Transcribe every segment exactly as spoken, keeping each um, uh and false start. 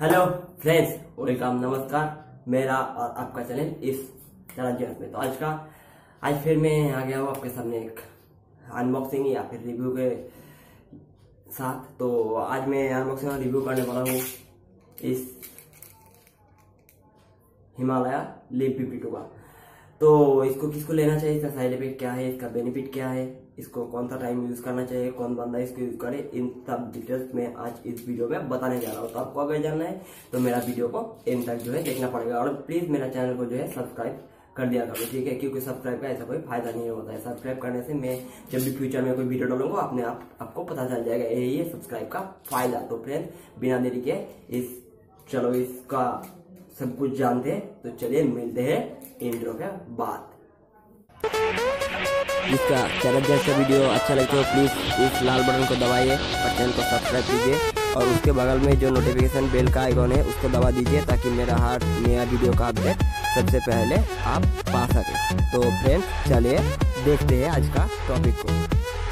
Hello friends, welcome, नमस्कार। मेरा और आपका चैनल इस चैनल में। तो आज का आज फिर मैं आ गया हूँ आपके सामने एक अनबॉक्सिंग या फिर रिव्यू के साथ। तो आज मैं अनबॉक्सिंग और रिव्यू करने वाला हूँ इस हिमालय लीफ फिफ्टी टू का। तो इसको किसको लेना चाहिए, इसका साइड इफेक्ट क्या है, इसका बेनिफिट क्या है, इसको कौन सा टाइम यूज करना चाहिए, कौन बंदा इसको यूज करे, इन सब डिटेल्स में आज इस वीडियो में बताने जा रहा हूँ। तो आपको अगर जानना है तो मेरा वीडियो को एंड तक जो है देखना पड़ेगा। और प्लीज मेरा चैनल को जो है सब्सक्राइब कर दिया करो, ठीक है, क्योंकि सब्सक्राइब का ऐसा कोई फायदा नहीं होता है। सब्सक्राइब करने से मैं जब भी फ्यूचर में कोई वीडियो डालूंगा अपने आप आपको पता चल जाएगा। यही है सब्सक्राइब का फायदा। तो फ्रेंड्स, बिना देरी के इस चलो इसका सब कुछ जानते हैं। तो चलिए मिलते हैं इंट्रो के बाद। इसका चैनल जैसा वीडियो अच्छा लगे तो प्लीज इस लाल बटन को दबाइए और चैनल को सब्सक्राइब कीजिए और उसके बगल में जो नोटिफिकेशन बेल का आइकॉन है उसको दबा दीजिए ताकि मेरा हर नया वीडियो का अपडेट सबसे पहले आप पा सके। तो फ्रेंड्स, चलिए देखते हैं आज का टॉपिक को।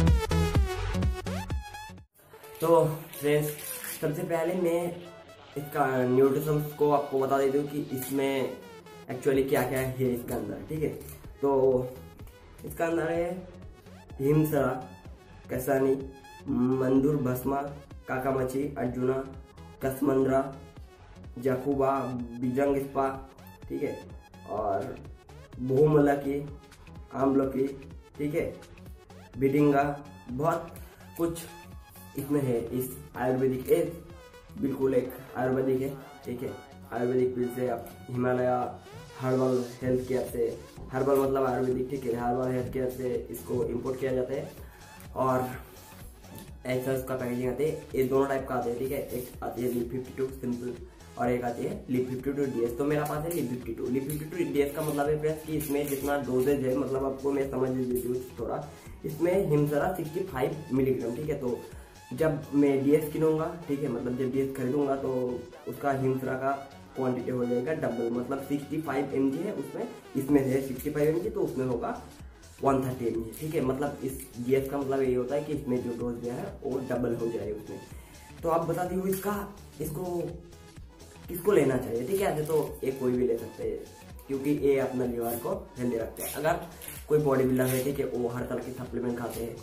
तो फ्रेंड्स, सबसे पहले मैं इसका न्यूट्रिशन को आपको बता देती हूँ कि इसमें एक्चुअली क्या क्या है इसके अंदर, ठीक है। तो इसका अंदर है हिमसरा, कैसानी, मंदुर भस्मा, काकामची, अर्जुना, कसमंद्रा, जाकुबा, बिजंग स्पा, ठीक है, और बहुमलकी, आमलकी, ठीक है, बिडिंगा, बहुत कुछ इसमें है। इस आयुर्वेदिक एक बिल्कुल एक आयुर्वेदिक है, ठीक है। आयुर्वेदिक पिल से आप हिमालय हर्बल हेल्थ केयर से, हर्बल मतलब आयुर्वेदिक, ठीक है, हर्बल हेल्थ केयर से इसको इंपोर्ट किया जाता है। और ऐसा उसका पैकेजिंग आती है। ये दोनों टाइप का आते हैं, ठीक है। एक आती है लीफ फिफ्टी टू सिंपल और एक आती है leaf fifty two D S. तो मेरा पास है leaf fifty two. Leaf fifty two D S का मतलब है कि इसमें जितना डोजेज है, मतलब आपको मैं समझ देती हूँ थोड़ा। इसमें हिमसरा सिक्सटी फाइव मिलीग्राम, ठीक है। तो जब मैं डीएस किनूंगा, ठीक है, मतलब जब डीएस खरीदूंगा तो उसका हिमसरा का क्वांटिटी हो जाएगा डबल, मतलब सिक्सटी फाइव एम जी है उसमें, इसमें है सिक्सटी फाइव एम जी, तो उसमें होगा वन थर्टी एम जी, ठीक है। मतलब इस डीएस का मतलब ये होता है कि इसमें जो डोज दिया है वो डबल हो जाए उसमें। तो आप बता दी इसका इसको किसको लेना चाहिए, ठीक है। तो ये कोई भी ले सकते हैं क्योंकि ये अपना लीवर को हेल्दी रखते हैं। अगर कोई बॉडी बिल्डर है, ठीक है, वो हर तरह की सप्लीमेंट खाते हैं,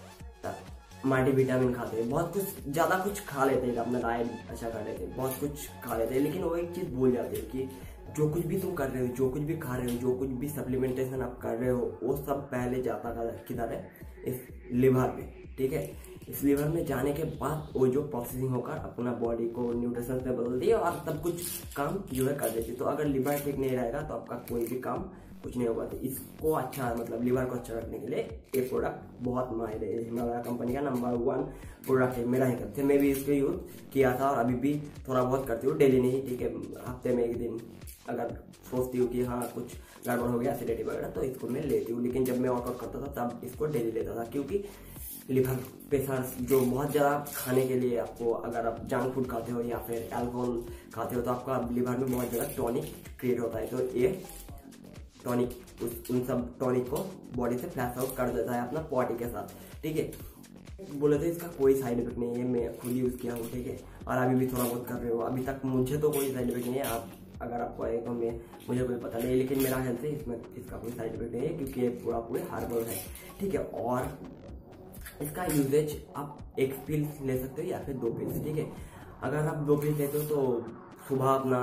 मल्टी विटामिन खाते हैं, बहुत कुछ ज्यादा कुछ खा लेते हैं, अपना डाइट अच्छा कर लेते हैं, बहुत कुछ खा लेते हैं, लेकिन वो एक चीज भूल जाते हैं कि जो कुछ भी तुम कर रहे हो, जो कुछ भी खा रहे हो, जो कुछ भी सप्लीमेंटेशन आप कर रहे हो, वो सब पहले जाता किधर है, इस लिवर में, ठीक है। इस लिवर में जाने के बाद वो जो प्रोसेसिंग होकर अपना बॉडी को न्यूट्रिशन में बदल दिए और सब कुछ काम जो है कर देती है। तो अगर लिवर ठीक नहीं रहेगा तो आपका कोई भी काम कुछ नहीं होगा। तो इसको अच्छा, मतलब लिवर को अच्छा रखने के लिए ये प्रोडक्ट बहुत माहिर है। हिमालय कंपनी का नंबर वन प्रोडक्ट है मेरा हिसाब से। मैं भी इसको यूज किया था और अभी भी थोड़ा बहुत करती हूँ, डेली नहीं, ठीक है। हफ्ते में एक दिन अगर सोचती हूँ कि हाँ कुछ गड़बड़ हो गया, एसिडिटी वगैरह, तो इसको मैं लेती हूँ। लेकिन जब मैं वर्कआउट करता था तब इसको डेली लेता था, क्योंकि लिवर प्रेशर जो बहुत ज़्यादा खाने के लिए आपको, अगर आप जंक फूड खाते हो या फिर अल्कोहल खाते हो तो आपका लिवर में बहुत ज़्यादा टॉनिक क्रिएट होता है। तो ये टॉनिक उस उन सब टॉनिक को बॉडी से फ्लैश आउट कर देता है अपना बॉडी के साथ, ठीक है। बोले तो इसका कोई साइड इफेक्ट नहीं है, मैं खुद यूज किया हूँ, ठीक है, और अभी भी थोड़ा बहुत कर रहे हो। अभी तक मुझे तो कोई साइड इफेक्ट नहीं है। आप अगर आपको आए तो मैं मुझे कोई पता नहीं, लेकिन मेरा हेल्थ से इसमें इसका कोई साइड इफेक्ट नहीं है क्योंकि ये पूरा पूरे हर्बल है, ठीक है। और इसका यूजेज आप एक पिल्स ले सकते हो या फिर दो पिल्स, ठीक है। अगर आप दो पिल्स लेते हो तो सुबह अपना,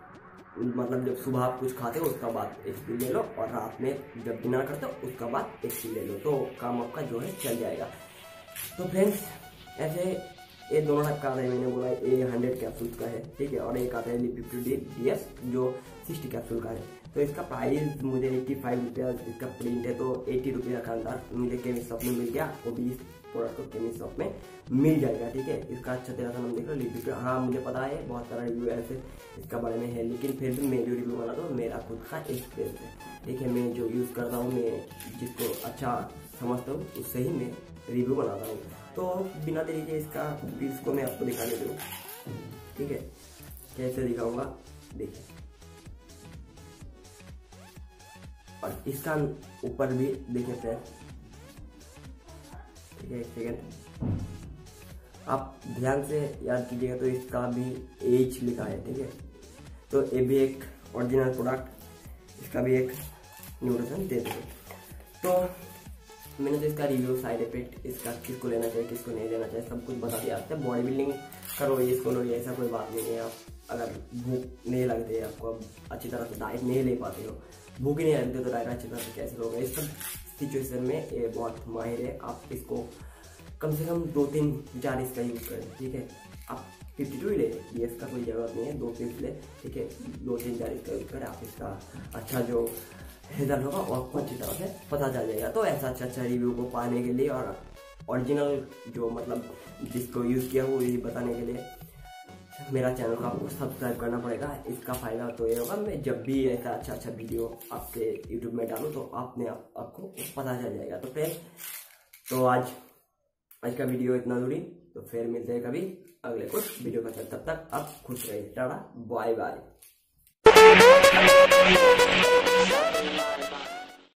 मतलब जब सुबह आप कुछ खाते हो उसका बाद एक पिल ले लो और रात में जब डिनर करते हो उसका बाद एक पिल ले लो, तो काम आपका जो है चल जाएगा। तो फ्रेंड्स, ऐसे ये दोनों टाइप का आता है। मैंने बोला ये हंड्रेड कैप्सूल का है, ठीक है, और एक आता है लीफ फिफ्टी डी एस जो सिक्सटी कैप्सूल का है। तो इसका प्राइस मुझे एट्टी फाइव रुपया इसका प्रिंट है, तो एट्टी रुपया का अंदर मुझे केमिस्ट शॉप में मिल गया। वो भी इस प्रोडक्ट को केमिस्ट शॉप में मिल जाएगा, ठीक है। इसका अच्छा तेरा सा नाम देख लो, लीफ फिफ्टी। हाँ, मुझे पता है बहुत सारा रिव्यू ऐसे इसका बारे में है, लेकिन फिर भी मैं जो रिव्यू बना दो मेरा खुद का एक्सपीरियंस है, ठीक है। मैं जो यूज करता हूँ, मैं जिसको अच्छा समझता हूँ उससे ही मैं रिव्यू बनाता हूँ। तो बिना देरी के इसका पीस को मैं आपको दिखा देती हूँ, ठीक है। कैसे दिखाऊंगा देखिए, और इसका ऊपर भी देखिए फ्रेंड, ठीक है, एक सेकेंड। आप ध्यान से याद कीजिएगा तो इसका भी एज लिखा है, ठीक है। तो ये भी एक ओरिजिनल प्रोडक्ट, इसका भी एक न्यूट्रिशन दे देंगे। तो मैंने तो इसका रिव्यू, साइड इफेक्ट, इसका किसको लेना चाहिए किसको नहीं लेना चाहिए सब कुछ बता दिया। आपसे बॉडी बिल्डिंग करो इसको लो, ऐसा कोई बात नहीं है। आप अगर भूख नहीं लगती है आपको, अच्छी तरह से डाइट नहीं ले पाते हो, भूख ही नहीं लगती तो डाइट अच्छी तरह से कैसे लोगे। इस सब सिचुएशन में ये बहुत माहिर है। आप इसको कम से कम दो तीन जार इसका यूज़ करें, ठीक है। आप फिफ्टी टू ही ले, बीएस का कोई ज़रूरत नहीं है, दो पीस ले, ठीक है। दो तीन जार इसका यूज़ करें, आप इसका अच्छा जो रिजल्ट होगा वो आपको अच्छी तरह से पता चल जाएगा। तो ऐसा अच्छा अच्छा रिव्यू को पाने के लिए और ओरिजिनल जो मतलब जिसको यूज़ किया वो ये बताने के लिए मेरा चैनल को आपको सब्सक्राइब करना पड़ेगा। इसका फ़ायदा तो ये होगा, मैं जब भी ऐसा अच्छा अच्छा वीडियो आपके यूट्यूब में डालूँ तो आपने आप, आपको पता चल जाएगा। तो फिर तो आज आज का वीडियो इतना दूरी, तो फिर मिलते हैं कभी अगले कुछ वीडियो के साथ। तब तक आप खुश रहिए, टाटा बाय बाय।